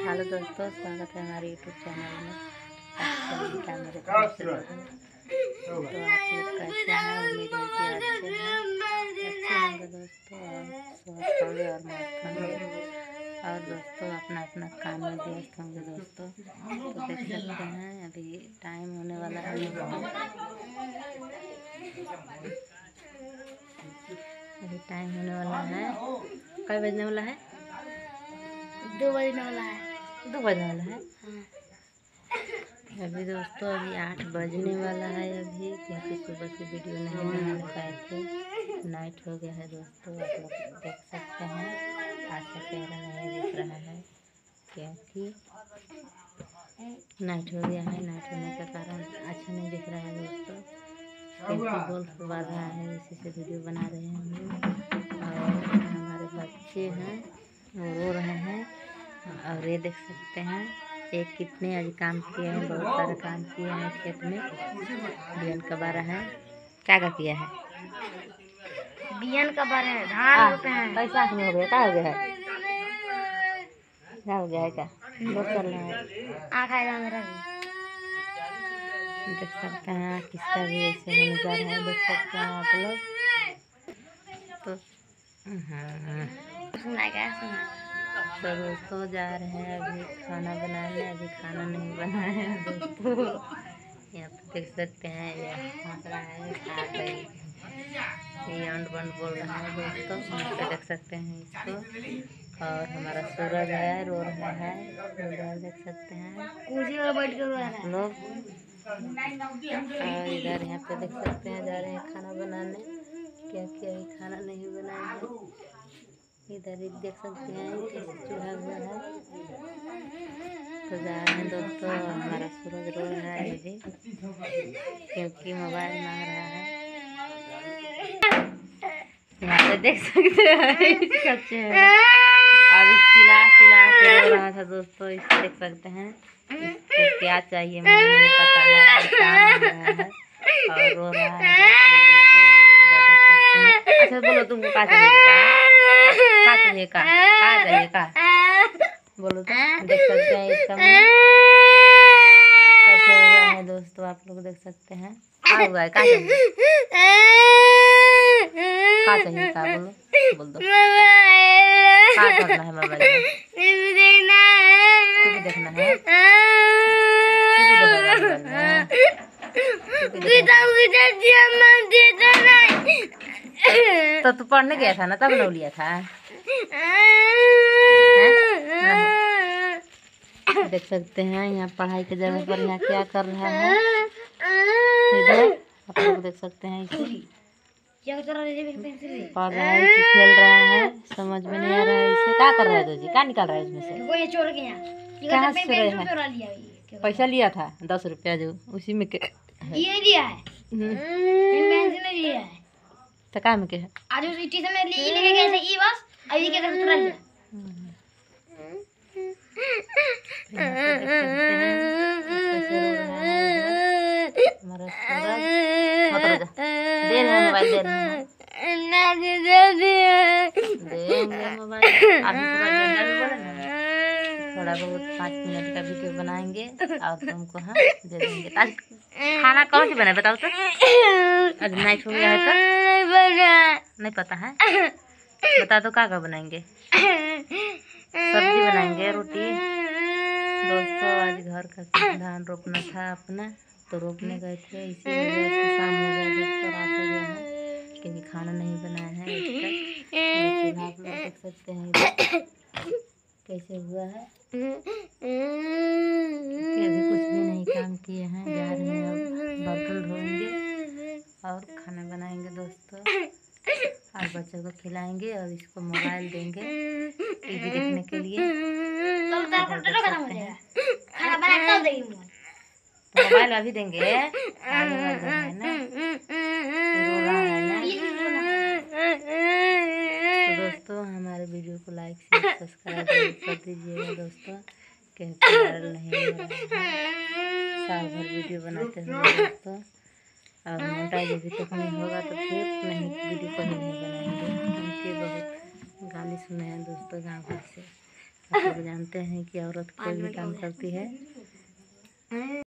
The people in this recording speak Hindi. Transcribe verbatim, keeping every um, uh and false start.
हेलो दोस्तों, स्वागत है हमारे यूट्यूब चैनल में। कैमरे तो आप लोग कैसे हैं? उम्मीद है कि अच्छे हैं, अच्छे होंगे दोस्तों, और स्वस्थ होंगे और मस्त होंगे, और दोस्तों अपना अपना काम में व्यस्त होंगे दोस्तों। तो देख सकते हैं अभी टाइम होने वाला है दोस्तों, अभी टाइम होने वाला है। कब बजने वाला है? दो बजने वाला है। दो बजने वाला है अभी दोस्तों, अभी आठ बजने वाला है अभी, क्योंकि सुबह से वीडियो नहीं बनाने पाए थे, नाइट हो गया है दोस्तों। आप लोग देख सकते हैं, आज का चेहरा नहीं दिख रहा है क्योंकि नाइट हो गया है। नाइट होने के कारण अच्छा नहीं दिख रहा है दोस्तों, क्योंकि गोल्फ बढ़ रहा है, इसी से वीडियो बना रहे हैं हम लोग। और हमारे बच्चे हैं वो रो रहे हैं, और ये देख सकते हैं एक कितने आज काम किए हैं, बहुत सारा काम किए हैं खेत में। बियन का बारा है, क्या क्या किया है? बियन का बार है, धान रोपे हैं। पैसा में हो गया, क्या हो गया है? क्या हो गया है? क्या लोग चल रहा है? आँख आएगा मेरा भी। देख सकते हैं किसका भी ऐसे होने जा रहा है, देख सकते हैं आप लोग। तो हाँ, सुना क्या सुना? तो दोस्तों जा रहे हैं अभी खाना बनाने। अभी खाना नहीं बनाया है दोस्तों, यहाँ पे देख सकते हैं ये हंस रहा है, खा गई, ये अंड बंड बोल रहा है दोस्तों। यहाँ पे देख सकते हैं इसको, और हमारा सूरज है रो रहा है, उधर देख सकते हैं कुर्सी पर बैठ कर रो रहा है लोग। और इधर यहाँ पे देख सकते हैं जा रहे हैं खाना बनाने, क्योंकि अभी खाना नहीं बनाया है। इधर एक देख सकते हैं कैसे चूल्हा हुआ है। तो जा रहे हैं दोस्तों, हमारा सूरज रो रहा है अभी, क्योंकि मोबाइल मांग रहा है। यहाँ पे देख सकते हैं इसका चेहरा अभी चिल्ला चिल्ला के रो रहा था दोस्तों। इसे देख सकते हैं, इसको क्या चाहिए मुझे नहीं पता है, क्या मांग रहा है और रो रहा है। अच्छा बोलो, तुमको क्या चाहिए? क्या चाहिए? का क्या चाहिए? का बोलो तो। देख सकते हैं इसका मुँह कैसे हुआ है दोस्तों, आप लोग देख सकते हैं। क्या हुआ है? क्या चाहिए? क्या चाहिए? का बोलो, बोल दो। क्या करना है मोबाइल में? टीवी देखना है। टीवी देखना है। तो तू पढ़ने गया था ना, तब लो लिया था। देख सकते हैं यहाँ पढ़ाई के जगह पर यहाँ क्या कर रहा है, इधर आप लोग देख सकते हैं इसे पढ़ रहा है कि खेल रहा है, समझ में नहीं आ रहा है इसे। क्या कर रहा है तो जी? क्या निकाल रहा है इसमें से? कहाँ से रहा है? पैसा लिया था दस रुपया जो, उसी में के ये लिया है, पेंसिल लिया है। तो काम के है आज उस स्टेशन में ले लेके गए थे ई बस, अभी के तरफ चुरा लिया। हमारा सूरज दे रहे मोबाइल, दे रहे देंगे मोबाइल। अभी थोड़ा बहुत पाँच मिनट का वीडियो बनाएंगे और तुमको हम दे देंगे। आज खाना कौन सी बना बताओ तो? आज नाइट हो गया है तो नहीं पता है, बता दो क्या क्या बनाएंगे। सब्जी बनाएंगे, रोटी दोस्तों। आज घर का धान रोपना था अपना, तो रोपने गए थे, इसी वजह से शाम हो गया दोस्तों, रात हो गया है, क्योंकि खाना नहीं बनाया है अभी तक। चूल्हा आप लोग देख सकते हैं कैसे हुआ है, कि अभी कुछ भी नहीं काम किए हैं। जा रहे हैं अब बर्तन धोएंगे और खाना बनाएंगे दोस्तों, और बच्चों को खिलाएंगे और इसको मोबाइल देंगे टीवी देखने के लिए। तो मोबाइल अभी देंगे, आने वाले हैं ना, रो रहा है ना। तो दोस्तों हमारे वीडियो को लाइक शेयर सब्सक्राइब कर दीजिएगा दोस्तों, क्योंकि वायरल नहीं हो रहा है। साल भर वीडियो बनाते हुए दोस्तों, और मोटाई अभी तक नहीं होगा तो फिर नहीं वीडियो कहीं नहीं बनाएंगे, क्योंकि बहुत गाली सुने हैं दोस्तों गाँव घर से। लोग जानते हैं कि औरत कोई भी काम करती है